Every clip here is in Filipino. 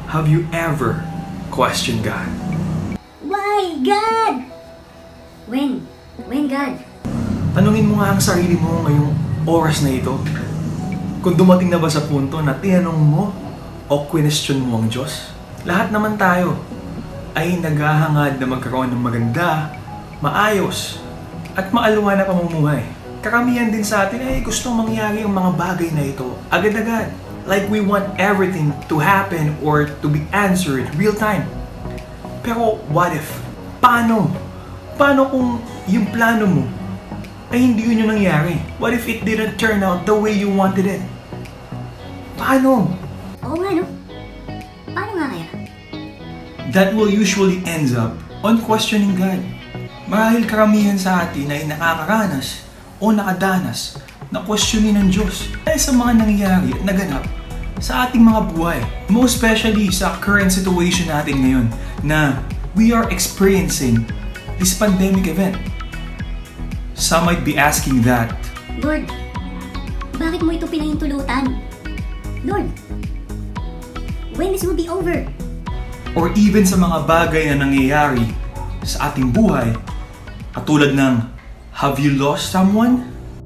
Have you ever questioned God? Why, God? When? When, God? Tanungin mo nga ang sarili mo ngayong oras na ito. Kung dumating na ba sa punto na tinanong mo o question mo ang Diyos? Lahat naman tayo ay naghahangad na magkaroon ng maganda, maayos, at maaluwa na pamumuhay. Karamihan din sa atin ay gustong mangyari ang mga bagay na ito agad-agad. Like we want everything to happen or to be answered real time. Pero what if? Paano? Paano kung yung plano mo ay hindi yun yung nangyari? What if it didn't turn out the way you wanted it? Paano? Oo nga, no? Paano nga kaya? That will usually ends up on questioning God. Marahil karamihan sa atin ay nakakaranas o nakadanas na questionin ng Diyos dahil sa mga nangyayari at naganap sa ating mga buhay. Most especially sa current situation natin ngayon na we are experiencing this pandemic event. Some might be asking that, Lord, bakit mo ito pinahintulutan? Lord, when this will be over? or even sa mga bagay na nangyayari sa ating buhay, katulad ng, have you lost someone?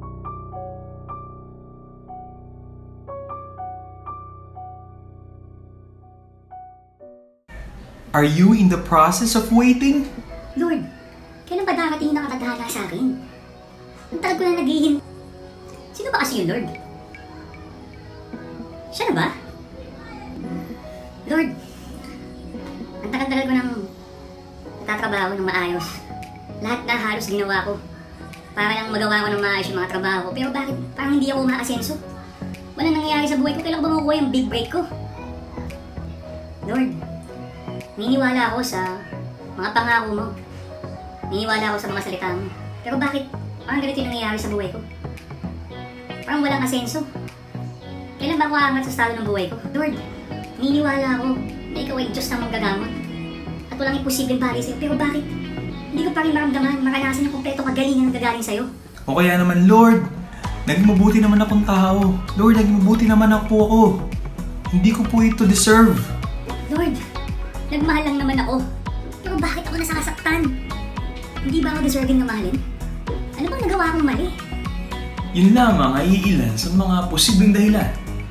Are you in the process of waiting? Lord, kailan ba darating na katadhana sa akin? Ang tagal ko na naghihintay. Sino ba kasi yun, Lord? Siya na ba? Lord, ang tagal-tagal ko nang nagtatrabaho ng maayos. Lahat na halos ginawa ko para lang magawa ko ng maayos yung mga trabaho ko. Pero bakit parang hindi ako umaasenso? Walang nangyayari sa buhay ko. Kailan ko ba makukuha yung big break ko? Lord, naniniwala ako sa mga pangako mo. Naniniwala ako sa mga salita mo. Pero bakit parang ganito yung nangyayari sa buhay ko? Parang walang asenso. Kailan ba ako aangat sa estado ng buhay ko? Lord, naniniwala ako na ikaw ay Diyos na manggagamot. At walang imposibleng bagay sa'yo. Pero bakit hindi ko pa rin maramdaman, maranasan yung kompleto kagalingan na gagaling sa'yo? O kaya naman, Lord, naging mabuti naman akong tao. Lord, naging mabuti naman ako. Hindi ko po ito deserve. Lord, nagmahal lang naman ako. Pero bakit ako nasasaktan? Hindi ba ako deserving na mahalin? Ano bang nagawa akong mali? Yun lamang ay iilan sa mga posibleng dahilan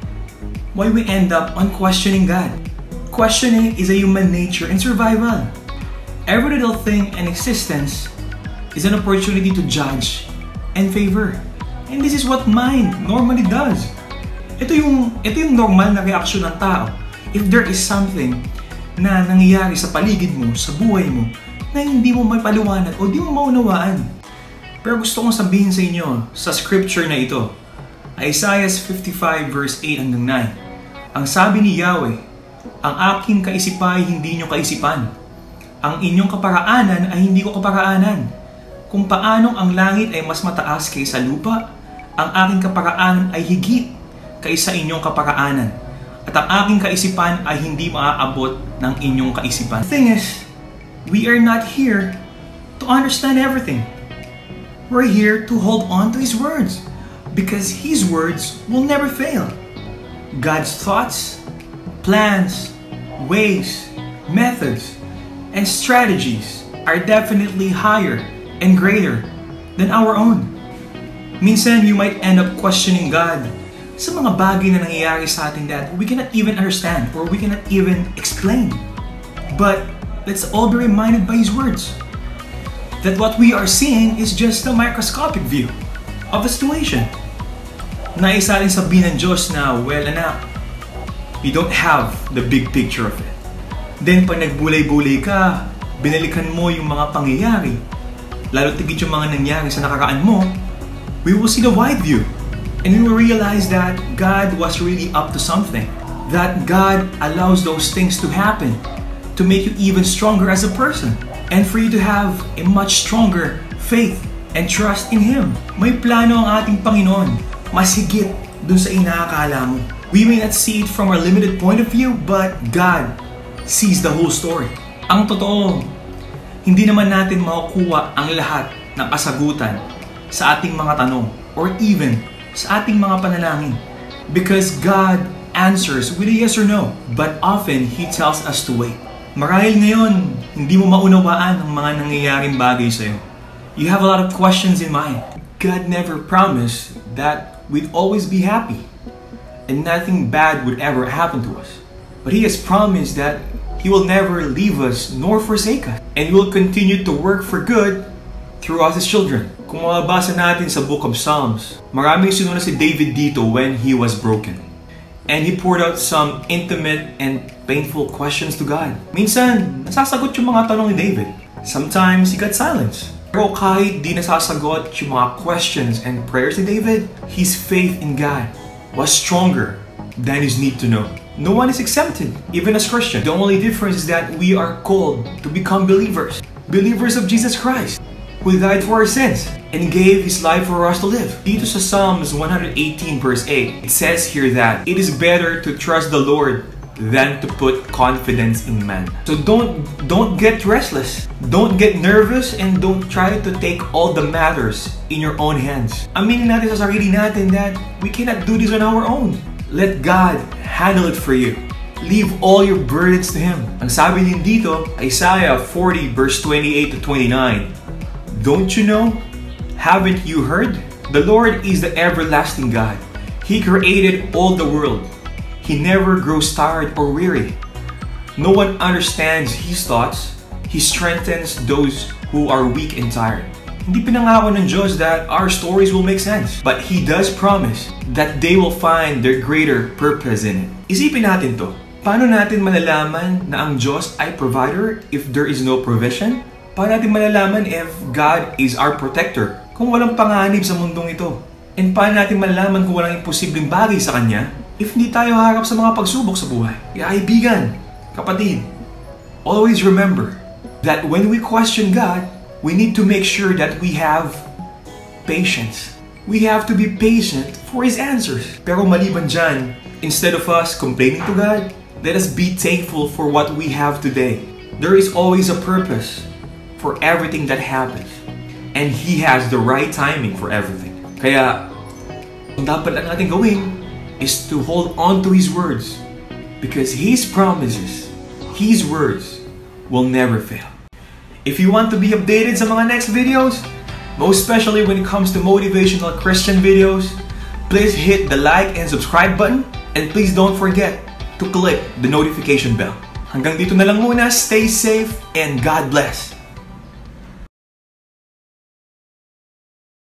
why we end up on questioning God. Questioning is a human nature and survival. Every little thing in existence is an opportunity to judge and favor. And this is what mind normally does. Ito yung normal na reaksyon ng tao if there is something na nangyayari sa paligid mo, sa buhay mo, na hindi mo mapaliwanag o di mo maunawaan. Pero gusto kong sabihin sa inyo sa scripture na ito, Isaiah 55 verse 8 hanggang 9. Ang sabi ni Yahweh, ang aking kaisipan ay hindi inyong kaisipan. Ang inyong kaparaanan ay hindi ko kaparaanan. Kung paanong ang langit ay mas mataas kaysa lupa, ang aking kaparaanan ay higit kaysa inyong kaparaanan. At ang aking kaisipan ay hindi maaabot ng inyong kaisipan. The thing is, we are not here to understand everything. We're here to hold on to His words because His words will never fail. God's thoughts, plans, ways, methods, and strategies are definitely higher and greater than our own. Minsan, you might end up questioning God sa mga bagay na nangyayari sa atin that we cannot even understand or we cannot even explain. But let's all be reminded by His words that what we are seeing is just a microscopic view of the situation. Naisa rin sabihin ng Diyos na, well anak, you don't have the big picture of it. Then pag nagbulay-bulay ka, binalikan mo yung mga pangyayari, lalo tigit yung mga nangyari sa nakaraan mo, we will see the wide view. And we will realize that God was really up to something. That God allows those things to happen to make you even stronger as a person. And for you to have a much stronger faith and trust in Him. May plano ang ating Panginoon, mas higit dun sa inaakala mo. We may not see it from our limited point of view, but God sees the whole story. Ang totoo, hindi naman natin makukuha ang lahat ng kasagutan sa ating mga tanong or even sa ating mga panalangin because God answers with a yes or no, but often He tells us to wait. Marahil ngayon, hindi mo maunawaan ang mga nangyayaring bagay sa'yo. You have a lot of questions in mind. God never promised that we'd always be happy and nothing bad would ever happen to us. But He has promised that He will never leave us nor forsake us, and He will continue to work for good through us His children. Kung mababasa natin sa Book of Psalms, maraming sinuna si David dito when he was broken. And he poured out some intimate and painful questions to God. Minsan, nasasagot yung mga tanong ni David. Sometimes, he got silence. Pero kahit di nasasagot yung mga questions and prayers ni David, his faith in God was stronger than his need to know. No one is exempted, even as Christians. The only difference is that we are called to become believers. Believers of Jesus Christ, who died for our sins and gave His life for us to live. Dito sa Psalms 118 verse 8, it says here that it is better to trust the Lord than to put confidence in man. So don't get restless, don't get nervous, and don't try to take all the matters in your own hands. Aminin natin sa sarili natin that we cannot do this on our own. Let God handle it for you. Leave all your burdens to Him. Ang sabi din dito, Isaiah 40 verse 28 to 29, don't you know? Haven't you heard? The Lord is the everlasting God. He created all the world. He never grows tired or weary. No one understands His thoughts. He strengthens those who are weak and tired. Hindi pinangako ng Diyos that our stories will make sense, but He does promise that they will find their greater purpose in it. Isipin natin to. Paano natin malalaman na ang Diyos ay provider if there is no provision? Paano natin malalaman if God is our protector kung walang panganib sa mundong ito? And paano natin malalaman kung walang imposibleng bagay sa Kanya if hindi tayo harap sa mga pagsubok sa buhay? Kaibigan, kapatid, always remember that when we question God, we need to make sure that we have patience. We have to be patient for His answers. Pero maliban dyan, instead of us complaining to God, let us be thankful for what we have today. There is always a purpose for everything that happens. And He has the right timing for everything. Kaya, ang dapat lang natin gawin is to hold on to His words. Because His promises, His words, will never fail. If you want to be updated sa mga next videos, most especially when it comes to motivational Christian videos, please hit the like and subscribe button, and please don't forget to click the notification bell. Hanggang dito na lang muna, stay safe and God bless.